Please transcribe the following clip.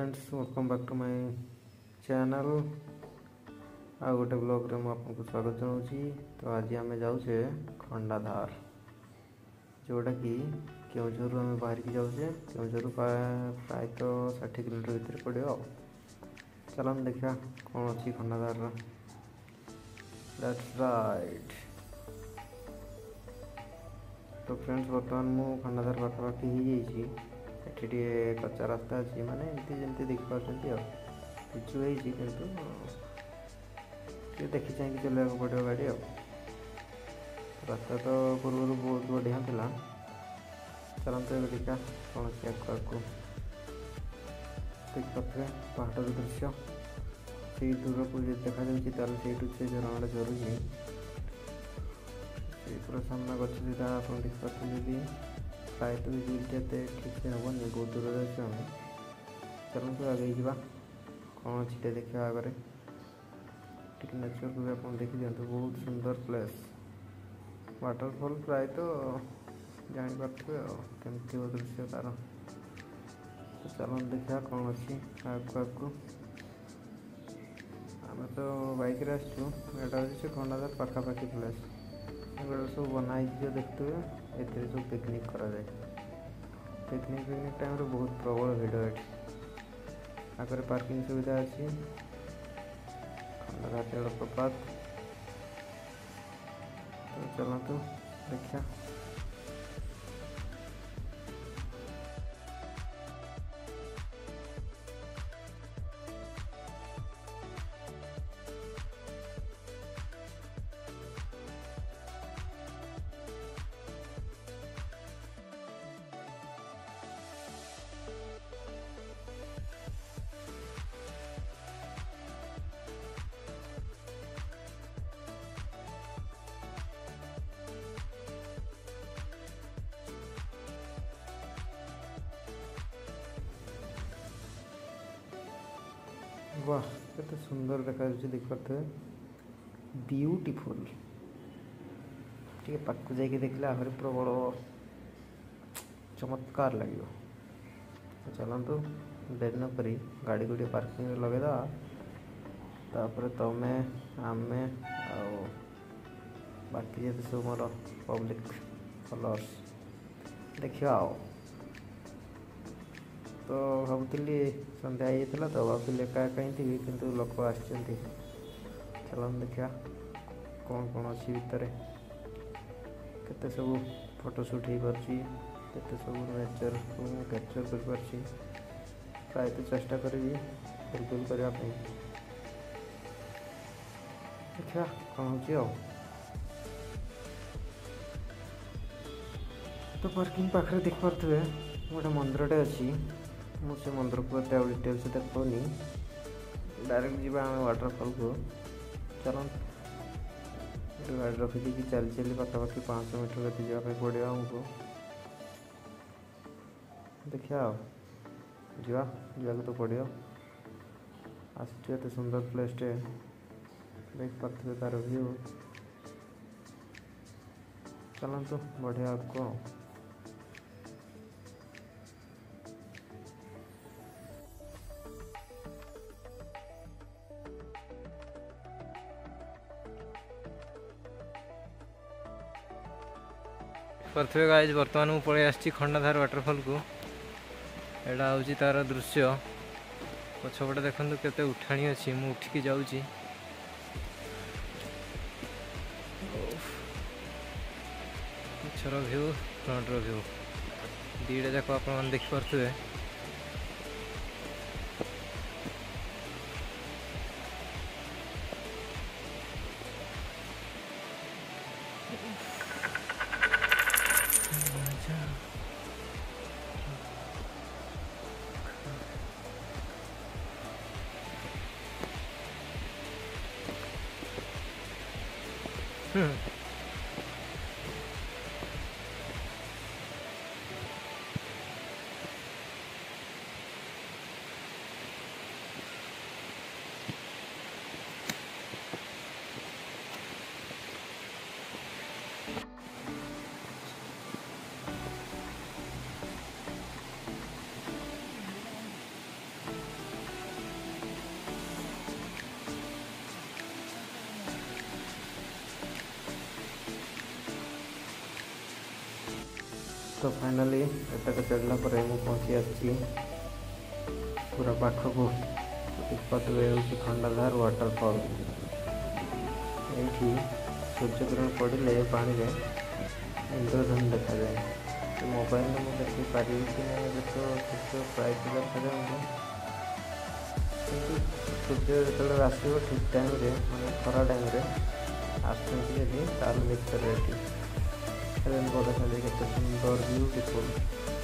Friends welcome back to my channel आ गोटे blog रे आपको स्वागत जनाऊँ। तो आज आम जाऊे खंडाधार जोटा कि केउझर आम बाहर की जाऊे। केउझर प्राय 60 किलोमीटर भीतर पड़ो। चल देखा कौन अच्छी खंडाधार। That's right. तो फ्रेंड्स बर्तमान मु खंडाधार पाखापाखि हो एठी कच्चा रास्ता अच्छी माने एमती देखिए पिचु कि देखी चाहिए चलने पड़ो गाड़ी। रास्ता तो पूर्व बहुत बढ़िया था। चलते ये देखा कौन अच्छी आगे देखिए पहाड़ दृश्य से दूर को देखा से झरना झरुची पूरा सामना गच सीधा आप देखिए प्रायतः विजुअलटा ठीक से हेनी बहुत दूर अच्छे आम। चलते आगे जा कौन अच्छी देखा आगे टी नेचर को भी आप देखी दिखाँ। बहुत सुंदर प्लेस वाटरफॉल प्रायतः जापारे कमी दृश्य तार। तो चल देखा कौन अच्छी आगू आम तो बैक आसचु। यहाँ हूँ से खंडाधार पाखापाखि प्लेस सब बनाई जो देखते हुए ए सब पिकनिक करा जाए। पिकनिक टाइम बहुत प्रबल भिड़ ये आगे पार्किंग सुविधा अच्छी। खंडाधार जलप्रपात तो चलतु देखा। वाह केते सुंदर देखा देख पारे ब्यूटीफुल टे पाक जाकि देखले आहरी प्रबल चमत्कार लगे। तो चलतु डेरी न करी गाड़ी को पार्किंग लगेदा तापर तमें आम बाकी ये सब मोर पब्लिक फॉलोअर्स देखिए आओ। तो भावुली सन्ध्या होता तो भावुली एका कहीं थी किंतु लोक आस। चल देखा कौन कौन अच्छी भितर केते सब फोटोशूट हो पारे सब नेचर को कैप्चर कर पार्टी। प्रायतः चेष्टा करी फुलफिल करने देखा कौन हो। तो पार्किंग पाखे देख पारे गोटे मंदिरटे अच्छी। मुझे मंदिर को डिटेल्स देखनी डायरेक्ट जी आम वाटरफॉल को। चल गाड़ी रखी कि चली चली पाखापाखि 500 मीटर के जावाई पड़ो आमको। देखा जा तो पड़ो आसते सुंदर प्लेसटे देख पारे तार व्यू। चलतु बढ़िया आपको पार्थे गाइज। बर्तमान मुझे पलि आसी खंडाधार वाटरफॉल को। यहाँ हूँ तार दृश्य पछपटे देखो केते उठाणी अच्छी। मु उठिकी जाऊँगी पछर व्यू फ्रंटर व्यू दीटा जाक आप देखिपे। तो फाइनाली एतक चढ़ला पर मुझे पहुँची आसी पूरा पाखक खंडाधार वाटरफॉल। ये सूर्यकिरण पड़े पानी में इंद्रधनु देखा जाए। तो मोबाइल में मुझे देखी पारि कि नहीं तो सूर्य प्राय देखा जाए सूर्य जो आसो ठीक टाइम मैंने खरा टाइम आसती ताल देखते बड़ा के सुंदर ब्यूटीफुल।